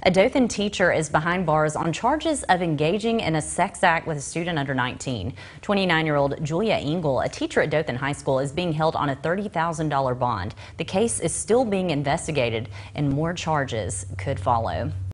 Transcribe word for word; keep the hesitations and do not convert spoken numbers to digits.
A Dothan teacher is behind bars on charges of engaging in a sex act with a student under nineteen. twenty-nine-year-old Julia Engel, a teacher at Dothan High School, is being held on a thirty thousand dollar bond. The case is still being investigated and more charges could follow.